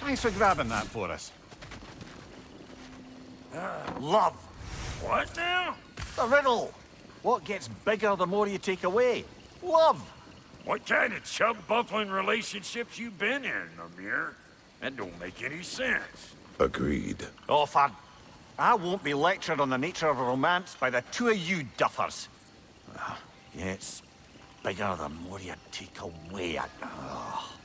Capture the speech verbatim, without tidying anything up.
Thanks for grabbing that for us. Uh, love. What now? The riddle. What gets bigger the more you take away? Love. What kind of chub-buffling relationships you been in, Mimir? That don't make any sense. Agreed. Oh, fun. I won't be lectured on the nature of a romance by the two of you duffers. Uh, yeah, it's bigger the more you take away it. Oh.